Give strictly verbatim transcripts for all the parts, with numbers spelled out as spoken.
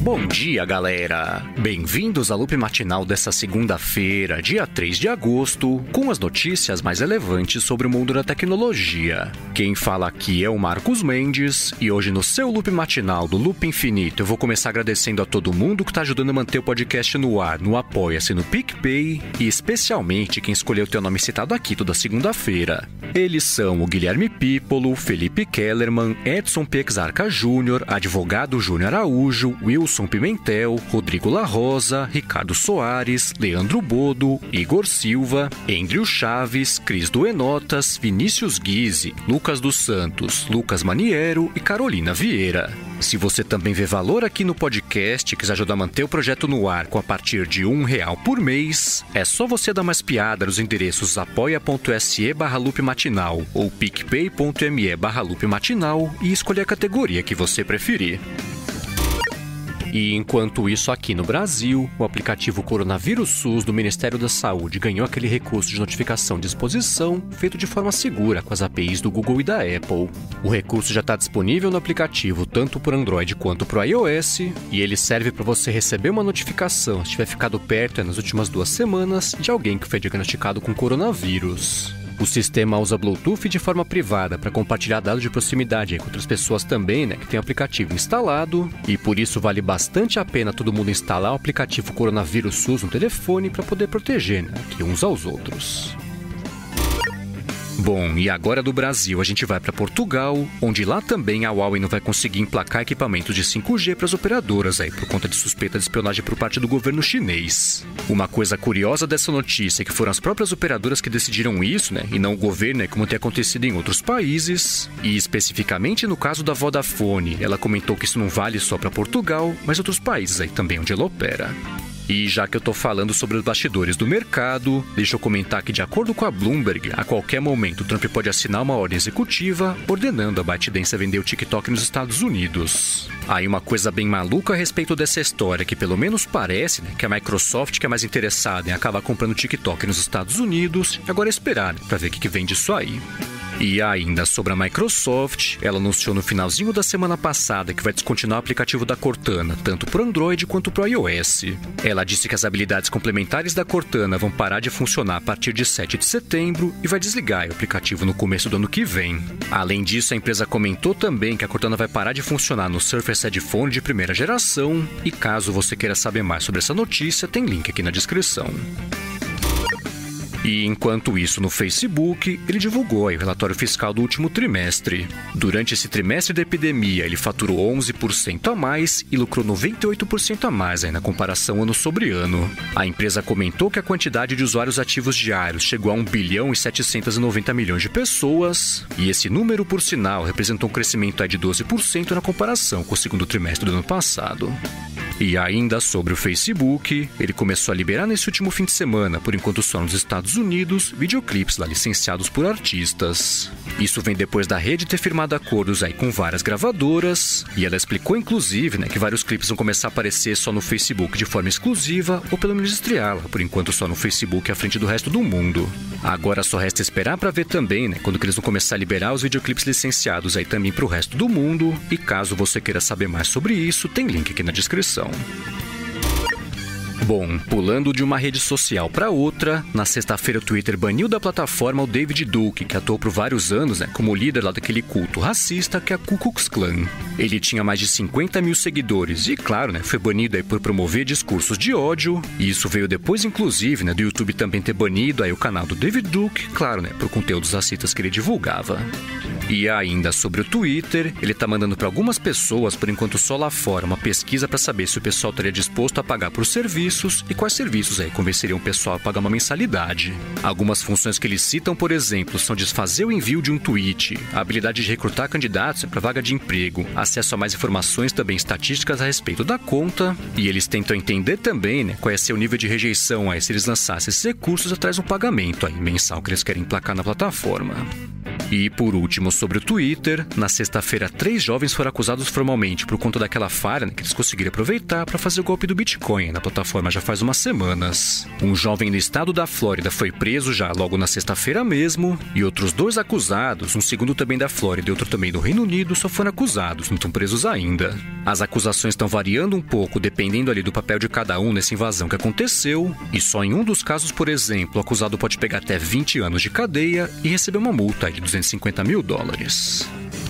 Bom dia, galera! Bem-vindos ao loop matinal dessa segunda-feira, dia três de agosto, com as notícias mais relevantes sobre o mundo da tecnologia. Quem fala aqui é o Marcos Mendes, e hoje no seu loop matinal do Loop Infinito eu vou começar agradecendo a todo mundo que está ajudando a manter o podcast no ar, no Apoia-se, no PicPay, e especialmente quem escolheu ter o nome citado aqui toda segunda-feira. Eles são o Guilherme Pípolo, Felipe Kellerman, Edson Pexarca Júnior, Advogado Júnior Araújo, Wilson Pimentel, Rodrigo La Rosa, Ricardo Soares, Leandro Bodo, Igor Silva, Andrew Chaves, Cris Duenotas, Vinícius Guise, Lucas dos Santos, Lucas Maniero e Carolina Vieira. Se você também vê valor aqui no podcast e quiser ajudar a manter o projeto no ar com a partir de um real por mês, é só você dar mais piada nos endereços apoia.se barra loop matinal ou picpay.me barra loop matinal e escolher a categoria que você preferir. E enquanto isso, aqui no Brasil, o aplicativo Coronavírus SUS do Ministério da Saúde ganhou aquele recurso de notificação de exposição feito de forma segura com as A P Is do Google e da Apple. O recurso já está disponível no aplicativo tanto por Android quanto por iOS, e ele serve para você receber uma notificação se tiver ficado perto nas últimas duas semanas de alguém que foi diagnosticado com coronavírus. O sistema usa Bluetooth de forma privada para compartilhar dados de proximidade com outras pessoas também, né, que tem o aplicativo instalado, e por isso vale bastante a pena todo mundo instalar o aplicativo Coronavírus SUS no telefone para poder proteger, né, aqui uns aos outros. Bom, e agora do Brasil a gente vai para Portugal, onde lá também a Huawei não vai conseguir emplacar equipamentos de cinco G para as operadoras aí, por conta de suspeita de espionagem por parte do governo chinês. Uma coisa curiosa dessa notícia é que foram as próprias operadoras que decidiram isso, né, e não o governo, né, como tem acontecido em outros países. E especificamente no caso da Vodafone, ela comentou que isso não vale só para Portugal, mas outros países aí também onde ela opera. E já que eu tô falando sobre os bastidores do mercado, deixa eu comentar que, de acordo com a Bloomberg, a qualquer momento o Trump pode assinar uma ordem executiva ordenando a ByteDance a vender o TikTok nos Estados Unidos. Aí uma coisa bem maluca a respeito dessa história, que pelo menos parece, né, que a Microsoft que é mais interessada em acabar comprando o TikTok nos Estados Unidos, e agora é esperar, né, pra ver o que, que vem disso aí. E ainda sobre a Microsoft, ela anunciou no finalzinho da semana passada que vai descontinuar o aplicativo da Cortana, tanto para o Android quanto para o iOS. Ela disse que as habilidades complementares da Cortana vão parar de funcionar a partir de sete de setembro e vai desligar o aplicativo no começo do ano que vem. Além disso, a empresa comentou também que a Cortana vai parar de funcionar no Surface Headphone de primeira geração, e caso você queira saber mais sobre essa notícia, tem link aqui na descrição. E enquanto isso, no Facebook, ele divulgou aí o relatório fiscal do último trimestre. Durante esse trimestre da epidemia, ele faturou onze por cento a mais e lucrou noventa e oito por cento a mais aí na comparação ano sobre ano. A empresa comentou que a quantidade de usuários ativos diários chegou a um bilhão e setecentos e noventa milhões de pessoas, e esse número, por sinal, representou um crescimento aí de doze por cento na comparação com o segundo trimestre do ano passado. E ainda sobre o Facebook, ele começou a liberar nesse último fim de semana, por enquanto só nos Estados Unidos, videoclipes lá licenciados por artistas. Isso vem depois da rede ter firmado acordos aí com várias gravadoras, e ela explicou inclusive, né, que vários clipes vão começar a aparecer só no Facebook de forma exclusiva, ou pelo menos estreá-la, por enquanto só no Facebook à frente do resto do mundo. Agora só resta esperar para ver também, né, quando que eles vão começar a liberar os videoclipes licenciados aí também para o resto do mundo, e caso você queira saber mais sobre isso, tem link aqui na descrição. Bom, pulando de uma rede social para outra, na sexta-feira o Twitter baniu da plataforma o David Duke, que atuou por vários anos, né, como líder lá daquele culto racista que é a Ku Klux Klan. Ele tinha mais de cinquenta mil seguidores e, claro, né, foi banido aí por promover discursos de ódio, e isso veio depois, inclusive, né, do YouTube também ter banido aí o canal do David Duke, claro, né, por conteúdos racistas que ele divulgava. E ainda sobre o Twitter, ele tá mandando para algumas pessoas, por enquanto só lá fora, uma pesquisa para saber se o pessoal estaria disposto a pagar por serviços e quais serviços aí convenceriam o pessoal a pagar uma mensalidade. Algumas funções que eles citam, por exemplo, são desfazer o envio de um tweet, a habilidade de recrutar candidatos para vaga de emprego, acesso a mais informações também estatísticas a respeito da conta, e eles tentam entender também, né, qual é seu nível de rejeição aí se eles lançassem esses recursos atrás de um pagamento aí mensal que eles querem emplacar na plataforma. E por último, sobre o Twitter, na sexta-feira, três jovens foram acusados formalmente por conta daquela falha, né, que eles conseguiram aproveitar para fazer o golpe do Bitcoin na plataforma já faz umas semanas. Um jovem no estado da Flórida foi preso já logo na sexta-feira mesmo, e outros dois acusados, um segundo também da Flórida e outro também do Reino Unido, só foram acusados, não estão presos ainda. As acusações estão variando um pouco dependendo ali do papel de cada um nessa invasão que aconteceu, e só em um dos casos, por exemplo, o acusado pode pegar até vinte anos de cadeia e receber uma multa de duzentos e cinquenta mil dólares.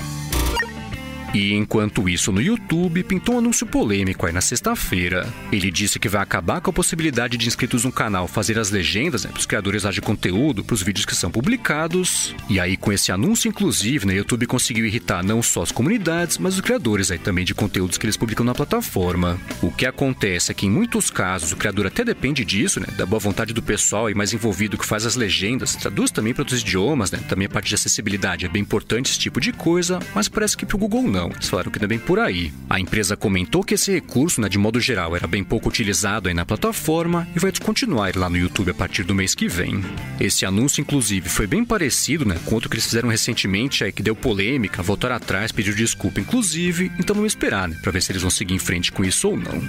E enquanto isso, no YouTube, pintou um anúncio polêmico aí na sexta-feira. Ele disse que vai acabar com a possibilidade de inscritos no canal fazer as legendas, né, para os criadores lá de conteúdo, para os vídeos que são publicados. E aí, com esse anúncio, inclusive, né, o YouTube conseguiu irritar não só as comunidades, mas os criadores aí também de conteúdos que eles publicam na plataforma. O que acontece é que, em muitos casos, o criador até depende disso, né, da boa vontade do pessoal e mais envolvido que faz as legendas, traduz também para outros idiomas, né, também a parte de acessibilidade é bem importante esse tipo de coisa, mas parece que para o Google não. Eles falaram que não é bem por aí. A empresa comentou que esse recurso, né, de modo geral, era bem pouco utilizado aí na plataforma e vai descontinuar lá no YouTube a partir do mês que vem. Esse anúncio, inclusive, foi bem parecido, né, com outro que eles fizeram recentemente, aí, que deu polêmica, voltaram atrás, pediu desculpa, inclusive, então vamos esperar, né, para ver se eles vão seguir em frente com isso ou não.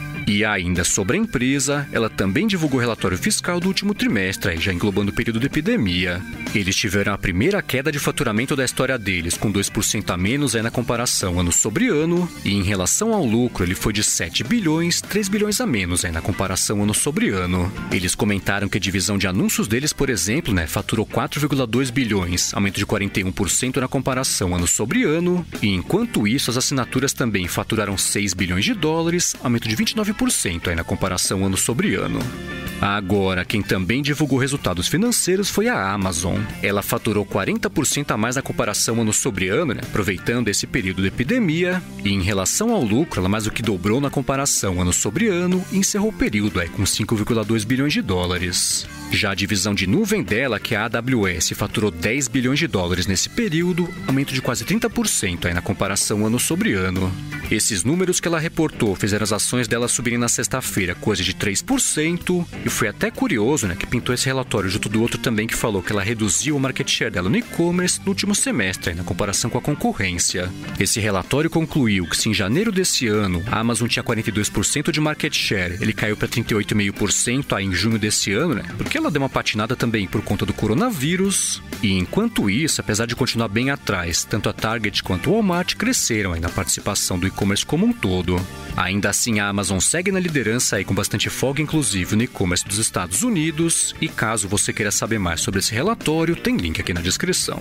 E ainda sobre a empresa, ela também divulgou o relatório fiscal do último trimestre, aí já englobando o período de epidemia. Eles tiveram a primeira queda de faturamento da história deles, com dois por cento a menos aí na comparação ano sobre ano, e em relação ao lucro ele foi de sete bilhões, três bilhões a menos aí na comparação ano sobre ano. Eles comentaram que a divisão de anúncios deles, por exemplo, né, faturou quatro vírgula dois bilhões, aumento de quarenta e um por cento na comparação ano sobre ano, e enquanto isso as assinaturas também faturaram seis bilhões de dólares, aumento de vinte e nove por cento aí na comparação ano sobre ano. Agora, quem também divulgou resultados financeiros foi a Amazon. Ela faturou quarenta por cento a mais na comparação ano sobre ano, né, aproveitando esse período de epidemia, e em relação ao lucro, ela mais do que dobrou na comparação ano sobre ano e encerrou o período aí com cinco vírgula dois bilhões de dólares. Já a divisão de nuvem dela, que é a A W S, faturou dez bilhões de dólares nesse período, aumento de quase trinta por cento aí na comparação ano sobre ano. Esses números que ela reportou fizeram as ações dela subirem na sexta-feira, coisa de três por cento, e foi até curioso, né, que pintou esse relatório junto do outro também que falou que ela reduziu o market share dela no e-commerce no último semestre, na comparação com a concorrência. Esse relatório concluiu que se em janeiro desse ano a Amazon tinha quarenta e dois por cento de market share, ele caiu para trinta e oito vírgula cinco por cento aí em junho desse ano, né, porque ela deu uma patinada também por conta do coronavírus. E enquanto isso, apesar de continuar bem atrás, tanto a Target quanto o Walmart cresceram aí na participação do e-commerce como um todo. Ainda assim, a Amazon segue na liderança aí com bastante folga, inclusive no e-commerce dos Estados Unidos, e caso você queira saber mais sobre esse relatório, tem link aqui na descrição.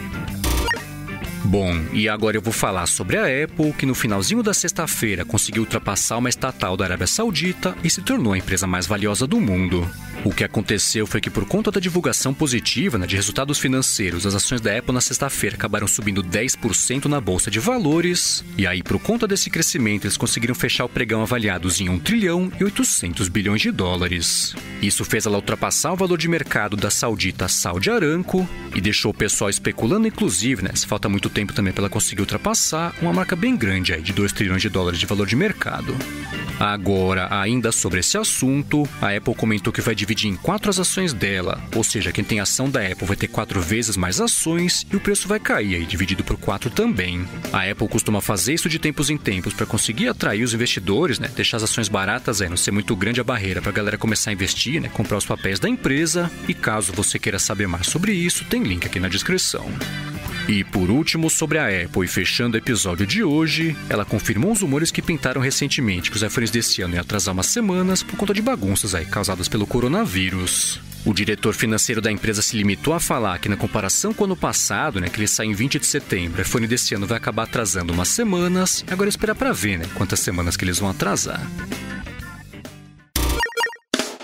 Bom, e agora eu vou falar sobre a Apple, que no finalzinho da sexta-feira conseguiu ultrapassar uma estatal da Arábia Saudita e se tornou a empresa mais valiosa do mundo. O que aconteceu foi que, por conta da divulgação positiva, né, de resultados financeiros, as ações da Apple na sexta-feira acabaram subindo dez por cento na Bolsa de Valores, e aí, por conta desse crescimento, eles conseguiram fechar o pregão avaliados em um trilhão e oitocentos bilhões de dólares. Isso fez ela ultrapassar o valor de mercado da saudita Saudi Aramco e deixou o pessoal especulando, inclusive, né, se falta muito tempo também para ela conseguir ultrapassar uma marca bem grande aí, de dois trilhões de dólares de valor de mercado. Agora, ainda sobre esse assunto, a Apple comentou que vai dividir em quatro as ações dela, ou seja, quem tem ação da Apple vai ter quatro vezes mais ações e o preço vai cair aí, dividido por quatro também. A Apple costuma fazer isso de tempos em tempos para conseguir atrair os investidores, né, deixar as ações baratas aí, não ser muito grande a barreira para a galera começar a investir, né, comprar os papéis da empresa, e caso você queira saber mais sobre isso, tem link aqui na descrição. E por último, sobre a Apple, e fechando o episódio de hoje, ela confirmou os rumores que pintaram recentemente que os iPhones desse ano iam atrasar umas semanas por conta de bagunças aí causadas pelo coronavírus. O diretor financeiro da empresa se limitou a falar que, na comparação com o ano passado, né, que ele sai em vinte de setembro, o iPhone desse ano vai acabar atrasando umas semanas, e agora esperar para ver, né, quantas semanas que eles vão atrasar.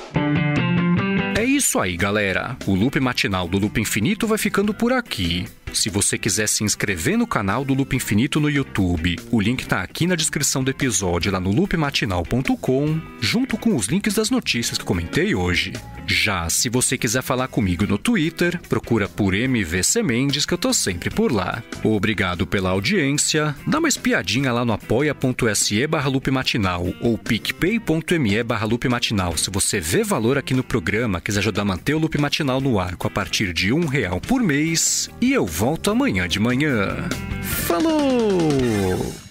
É isso aí, galera. O Loop Matinal do Loop Infinito vai ficando por aqui. Se você quiser se inscrever no canal do Loop Infinito no YouTube, o link tá aqui na descrição do episódio lá no loop matinal ponto com, junto com os links das notícias que comentei hoje. Já se você quiser falar comigo no Twitter, procura por M V C Mendes que eu tô sempre por lá. Obrigado pela audiência, dá uma espiadinha lá no apoia.se barra loop matinal ou picpay.me barra loop matinal se você vê valor aqui no programa, quiser ajudar a manter o Loop Matinal no ar a partir de um real por mês, e eu volto amanhã de manhã. Falou!